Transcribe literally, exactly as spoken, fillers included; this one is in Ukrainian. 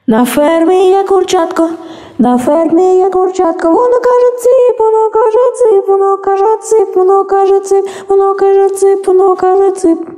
На фермі є курчатко, на фермі є курчатко, воно каже цip, воно каже цip, воно каже цip, воно каже цip, воно каже цip, воно каже цip.